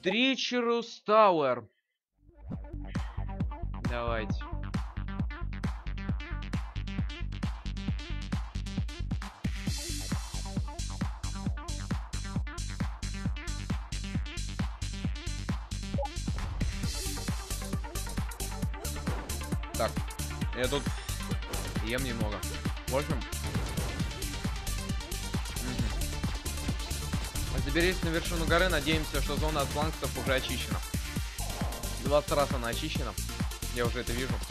Тричерус Тауэр. Давайте. Так, я тут ем немного. Можно? Заберись на вершину горы, надеемся, что зона от флангстов уже очищена. 20 раз она очищена. Я уже это вижу.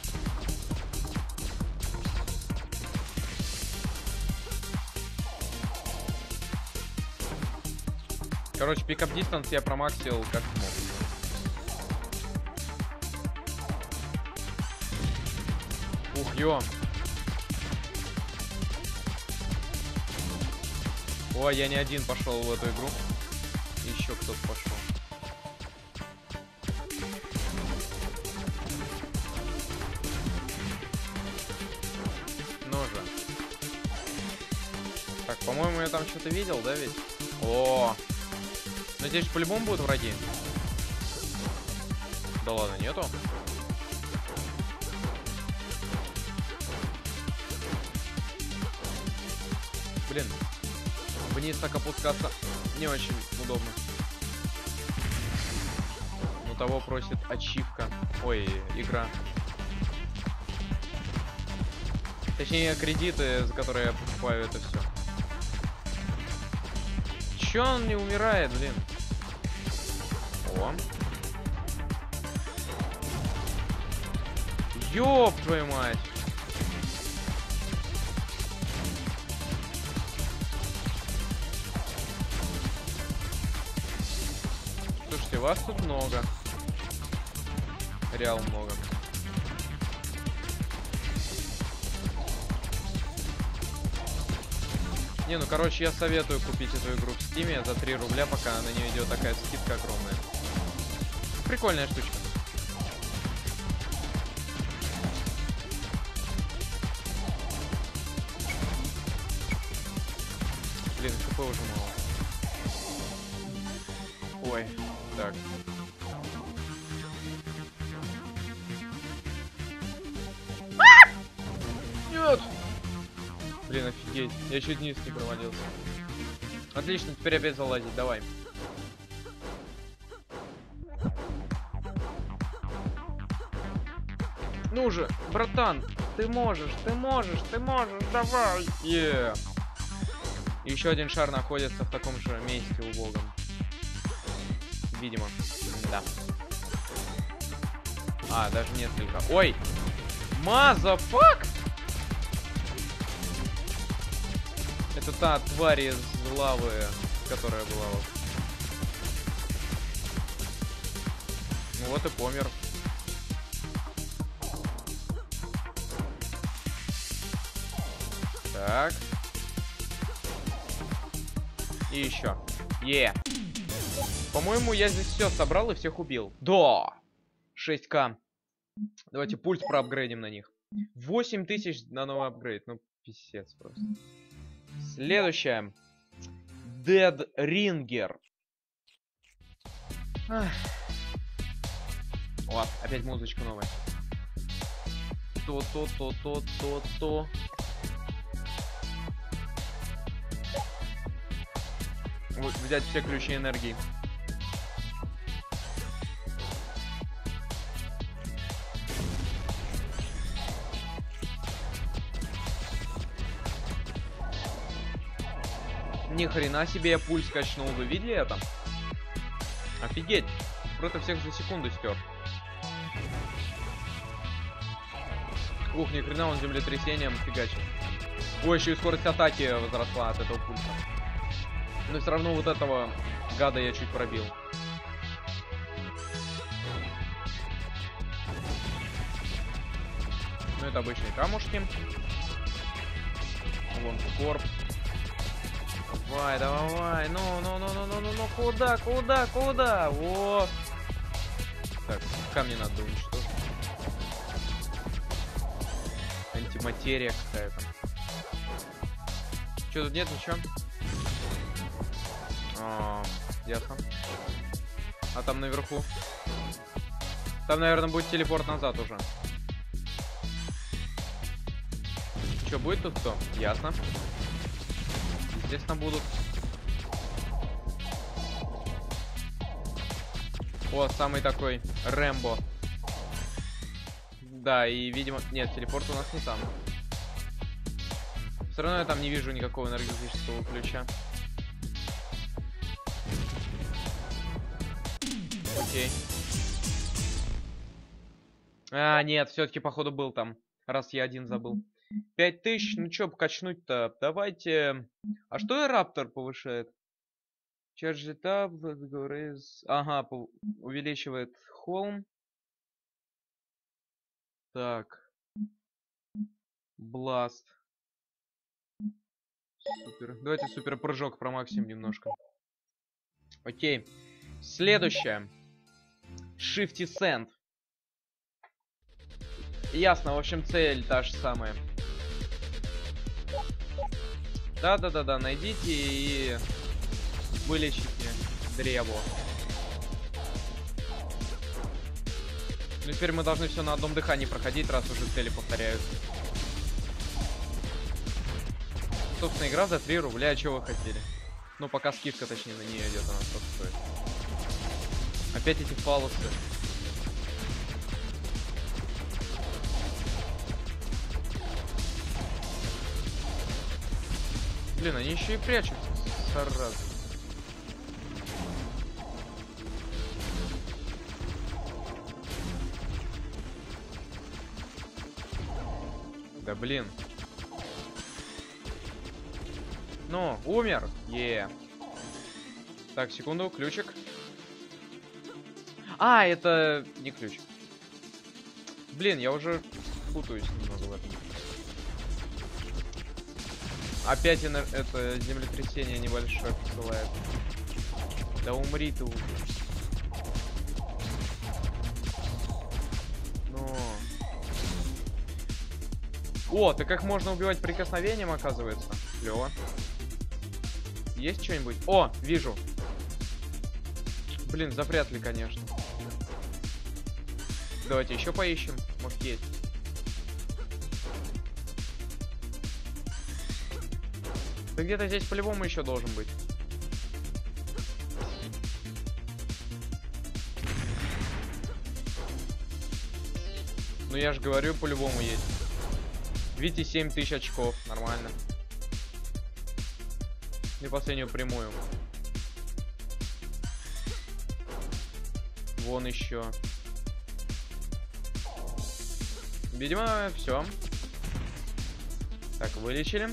Короче, пикап дистанс я промаксил как смог. Ух, ё. Ой, я не один пошел в эту игру. Еще кто-то пошел. Ну же. Так, по-моему, я там что-то видел, да, ведь? О! Но здесь же по-любому будут враги. Да ладно, нету? Блин. Вниз так опускаться не очень удобно. Ну того просит ачивка. Ой, игра. Точнее, кредиты, за которые я покупаю это все. Чё он не умирает, блин? О. Ёб твою мать. Слушайте, вас тут много. Реал много. Не, ну короче, я советую купить эту игру в Стиме за 3 рубля, пока на нее идет такая скидка огромная. Прикольная штучка. Блин, хп уже мало. Ой, так. Нет! Блин, офигеть. Я чуть вниз не провалился. Отлично, теперь опять залазить, давай. Ну же, братан, ты можешь, давай. Еще один шар находится в таком же месте убогом. Видимо, да. А, даже несколько. Ой! Мазафак! Это та тварь из лавы, которая была вот. Ну вот и помер. Так. И еще. По-моему, я здесь все собрал и всех убил. Да! 6К. Давайте пульс проапгрейдим на них. 8000 на новый апгрейд. Ну, писец просто. Следующее. Dead Ringer. О, опять музычка новая. То. Вот, взять все ключи энергии. Ни хрена себе я пульс качнул, вы видели это? Офигеть! Против всех за секунду стер. Ух, ни хрена он землетрясением фигачит. Ой, еще и скорость атаки возросла от этого пульса. Но все равно вот этого гада я чуть пробил. Ну это обычные камушки. Вон корп. Давай, ну, куда? Вот. Так, камни надо уничтожить. Антиматерия какая-то. Че, тут нет ничего? Ясно. А там наверху? Там, наверное, будет телепорт назад уже. Что, будет тут кто? Ясно. Естественно, будут. О, самый такой Рэмбо. Да, и, видимо... Нет, телепорт у нас не там. Все равно я там не вижу никакого энергетического ключа. Окей. А, нет, все-таки, походу, был там. Раз я один забыл. 5000, ну чё покачнуть-то? Давайте... А что Раптор повышает? Charge it up, ага, увеличивает холм. Так. Бласт. Супер. Давайте супер прыжок промаксим немножко. Окей. Следующее. Shifty Sand. Ясно, в общем, цель та же самая. Да-да-да-да, найдите и вылечите древо. Ну теперь мы должны все на одном дыхании проходить, раз уже цели повторяются. Собственно, игра за 3 рубля, чего вы хотели? Ну, пока скидка, точнее, на нее идет, она сколько стоит. Опять эти фалосы. Блин, они еще и прячутся, зараза. Да блин. Ну, умер. Так, секунду, ключик. А, это не ключ. Блин, я уже путаюсь немного в этом. Опять это землетрясение небольшое посылает. Да умри ты уже. Ну. О, так как можно убивать прикосновением, оказывается. Клево. Есть что-нибудь? О, вижу. Блин, запрятали, конечно. Давайте еще поищем. Может, есть. Да где-то здесь по-любому еще должен быть. Ну я же говорю, по-любому есть. Видите, 7000 очков. Нормально. И последнюю прямую. Вон еще. Видимо, все. Так, вылечили.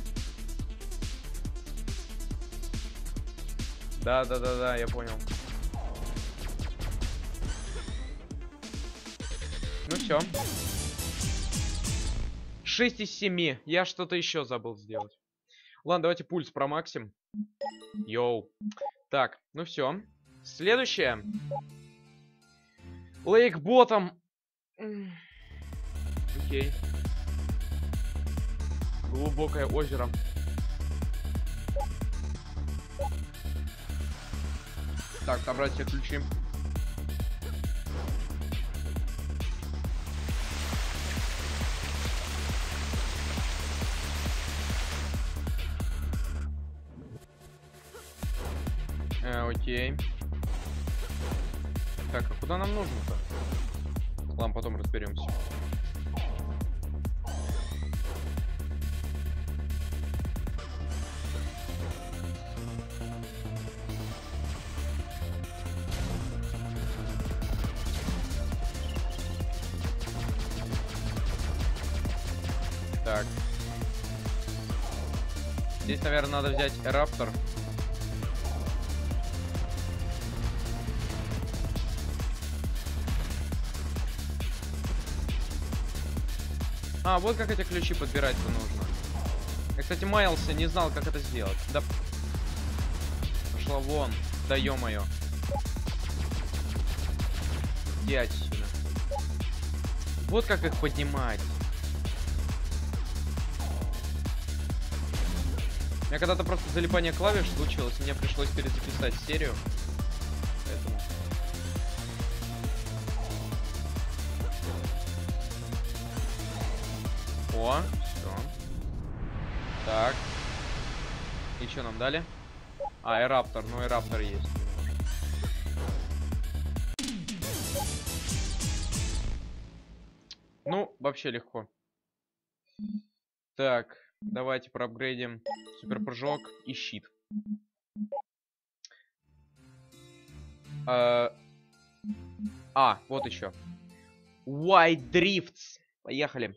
Да, я понял. Ну все. 6 из 7. Я что-то еще забыл сделать. Ладно, давайте пульс промаксим. Йоу. Так, ну все. Следующее. Лейк Ботом. Окей. Глубокое озеро. Так, собрать все ключи. Окей. Так, а куда нам нужно-то? Ладно, потом разберемся. Так. Здесь, наверное, надо взять Раптор. А, вот как эти ключи подбирать-то нужно. Я, кстати, маялся, не знал, как это сделать. Да... Пошла вон. Да ё-моё. Иди отсюда. Вот как их поднимать. У меня когда-то просто залипание клавиш случилось, мне пришлось перезаписать серию. Поэтому... О, все. Так. И что нам дали? А, Эраптор. Ну, Эраптор есть. Ну, вообще легко. Так, давайте проапгрейдим суперпрыжок и щит. Вот еще. White Drifts. Поехали.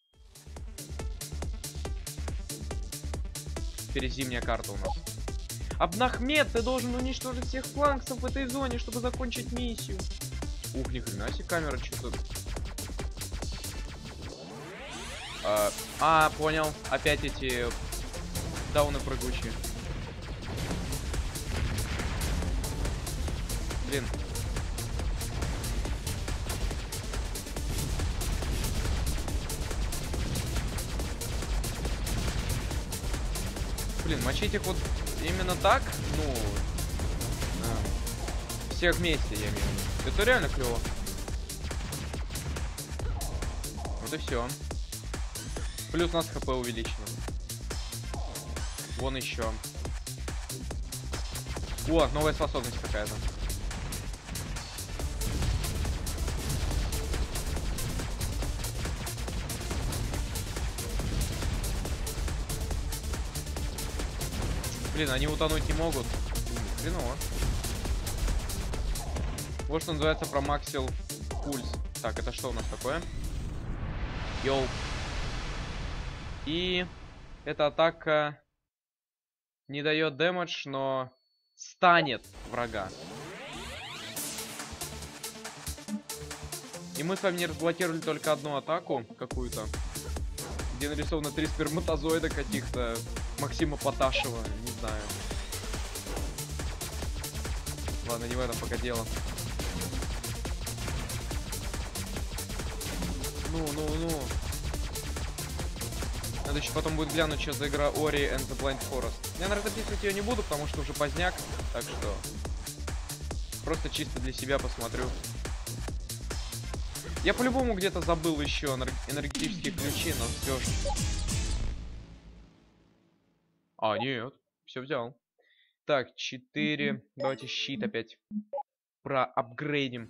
Теперь зимняя карта у нас. Абнахмед, ты должен уничтожить всех фланксов в этой зоне, чтобы закончить миссию. Ух, ни хрена себе камера, что-то. Понял. Опять эти дауны прыгучие. Блин. Блин, мочить их вот именно так, ну, всех вместе, я имею в виду. Это реально клево. Вот и все. Плюс у нас хп увеличено. Вон еще. О, новая способность какая-то. Блин, они утонуть не могут. Хреново. Вот что называется промаксил пульс. Так, это что у нас такое? Йоу. И эта атака не дает дэмэдж, но станет врага. И мы с вами не разблокировали только одну атаку какую-то, где нарисовано 3 сперматозоида каких-то Максима Поташева, не знаю. Ладно, не в этом пока дело. Ну. Надо еще потом будет глянуть, что за игра Ori and the Blind Forest. Я, наверное, записывать ее не буду, потому что уже поздняк. Так что просто чисто для себя посмотрю. Я по-любому где-то забыл еще энергетические ключи, но все же. Нет. Все взял. Так, 4. Давайте щит опять проапгрейдим.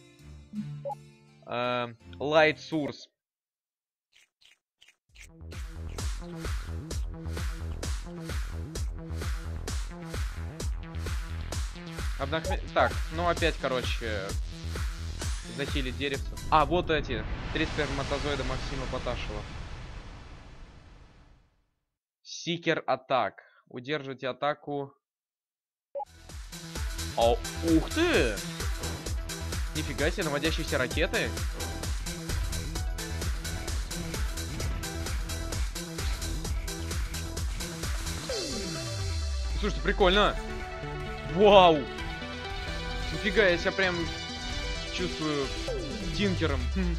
Light Source. Так, ну опять, короче, захилить деревца. Вот эти 3 сперматозоида Максима Поташева. Сикер атак. Удерживайте атаку. Ух ты! Нифига себе, наводящиеся ракеты. Слушайте, прикольно. Вау! Нифига, я себя прям чувствую Тинкером.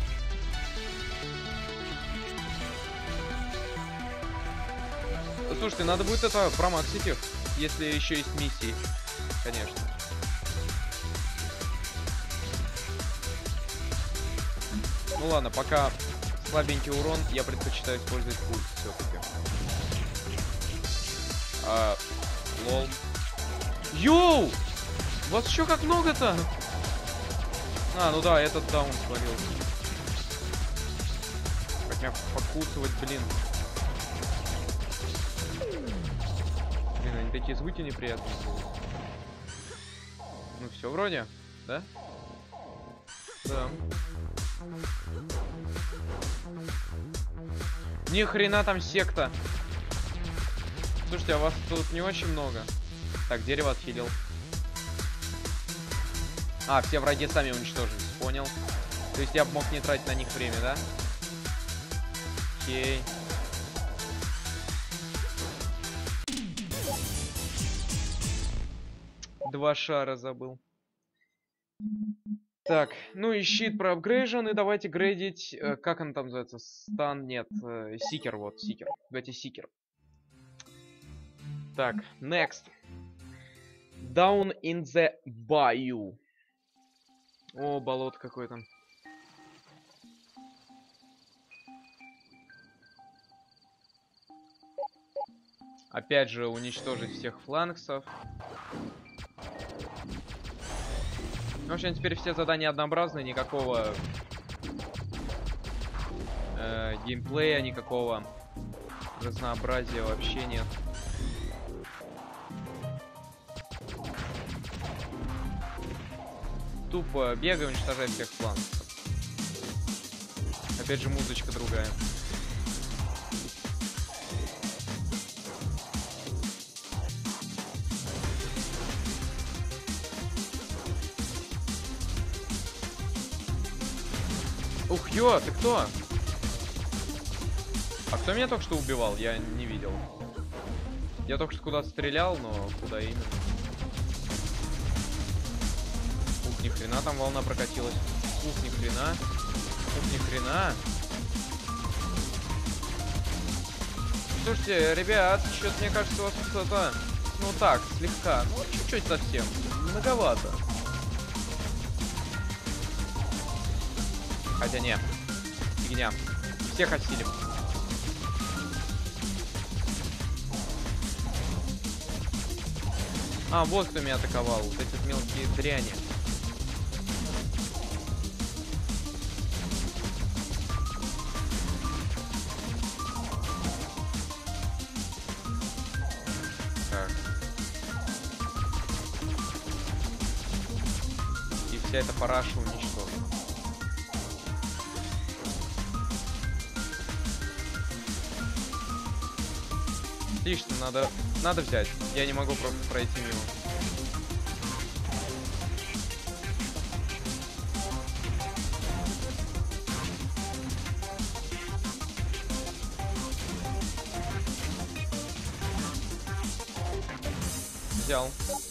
Слушайте, надо будет это промаксить их, если еще есть миссии, конечно. Ну ладно, пока слабенький урон, я предпочитаю использовать пульс все-таки. Лол. Йоу! Вас еще как много-то? Ну да, этот даун свалился. Хотя покусывать, блин. Блин, они такие звуки неприятные. Ну все вроде, да? Да. Ни хрена там секта. Слушайте, а вас тут не очень много. Так, дерево отхилил. Все враги сами уничтожились, понял. То есть я мог не тратить на них время, да? Окей. Два шара забыл. Так, ну и щит проапгрейжен, и давайте грейдить, как он там называется? Стан, нет, Сикер, вот, Сикер. Давайте Сикер. Так, next. Down in the bayou. О, болото какое-то. Опять же, уничтожить всех флангсов. В общем, теперь все задания однообразные, никакого геймплея, никакого разнообразия вообще нет. Тупо бегай, уничтожай всех флангсов. Опять же, музычка другая. Ух, ё, ты кто? А кто меня только что убивал? Я не видел. Я только что куда-то стрелял, но куда именно? Ух, ни хрена там волна прокатилась. Ух, ни хрена. Ух, ни хрена. Слушайте, ребят, что-то мне кажется, у вас тут это... Ну так, слегка. Ну, чуть-чуть совсем. Многовато. Хотя не. Фигня. Всех осилим. А, вот кто меня атаковал. Вот эти мелкие дряни. Так. И вся эта параша уничтожена. Отлично, надо взять. Я не могу просто пройти мимо. Взял.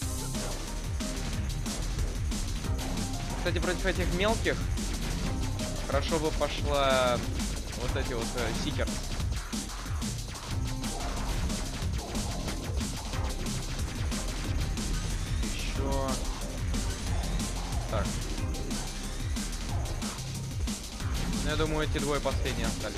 Кстати, против этих мелких хорошо бы пошла вот эти вот сикер. Так. Ну, я думаю, эти двое последние остались.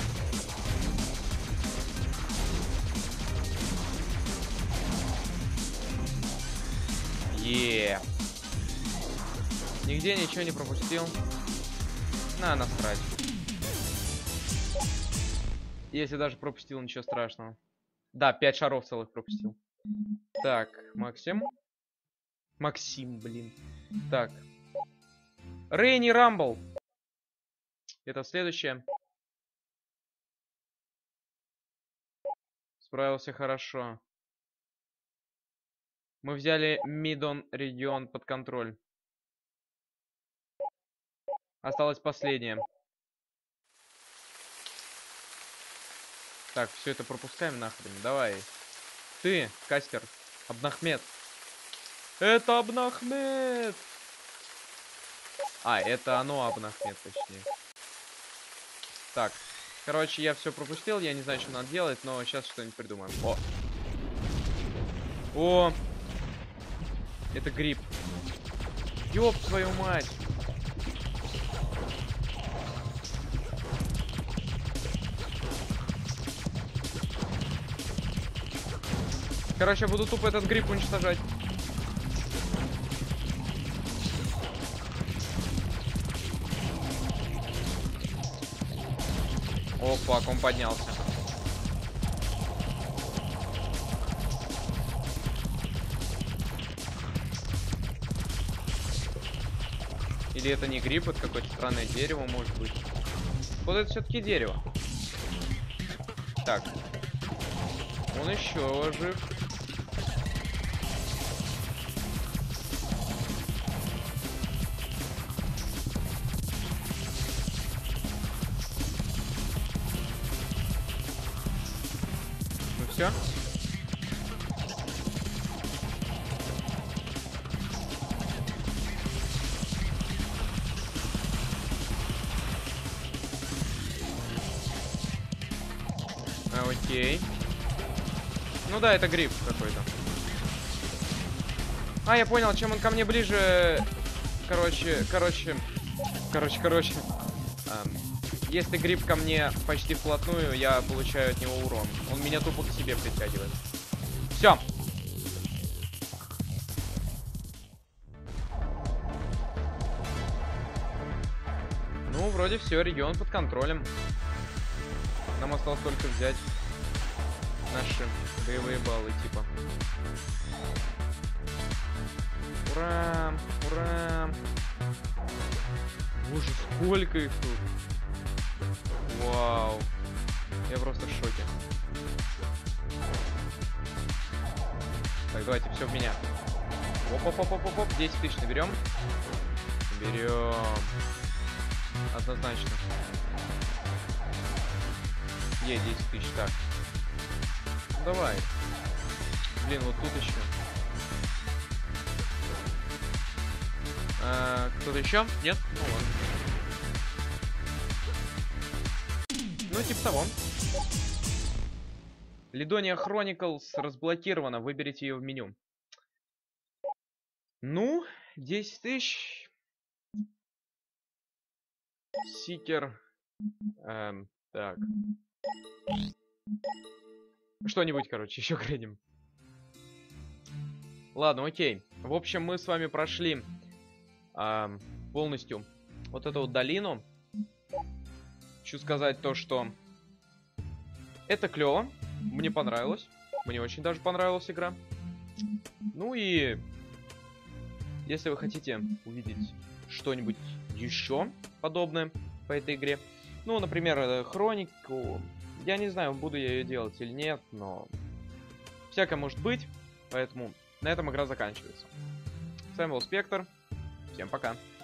Нигде ничего не пропустил. Насрать. Если даже пропустил, ничего страшного. Да, 5 шаров целых пропустил. Так, Максим, блин. Так. Рейни Рамбл. Это следующее. Справился хорошо. Мы взяли Мидон регион под контроль. Осталось последнее. Так, все это пропускаем нахрен. Давай. Ты, кастер. Абнахмед. Это Абнахмед. А, это оно Абнахмед, точнее. Так. Короче, я все пропустил. Я не знаю, что надо делать, но сейчас что-нибудь придумаем. О! Это гриб. Ёб твою мать! Короче, я буду тупо этот гриб уничтожать. О, фак, он поднялся. Или это не гриб, это какое-то странное дерево, может быть. Вот это все-таки дерево. Так. Он еще жив. Ну все. Окей. Ну да, это гриб какой-то. А, я понял, чем он ко мне ближе... Короче. Если гриб ко мне почти вплотную, я получаю от него урон. Он меня тупо к себе притягивает. Все. Ну, вроде все, регион под контролем. Нам осталось только взять наши боевые баллы, типа. Ура! Ура! Боже, сколько их тут! Вау! Я просто в шоке. Так, давайте, все в меня. Оп-оп-оп-оп-оп, 10 тысяч наберем. Берем. Однозначно. 10 тысяч, так. Ну, давай. Блин, вот тут еще. Кто-то еще? Нет? Ну ладно. Ну, типа того. Лидония Chronicles разблокирована. Выберите ее в меню. Ну, 10 тысяч. Сикер. Так. Что-нибудь, короче, еще грейдим. Ладно, окей. В общем, мы с вами прошли полностью вот эту вот долину. Хочу сказать то, что это клево. Мне понравилось. Мне очень даже понравилась игра. Ну и если вы хотите увидеть что-нибудь еще подобное по этой игре, ну, например, хронику, я не знаю, буду я ее делать или нет, но всякое может быть, поэтому на этом игра заканчивается. С вами был Спектр. Всем пока.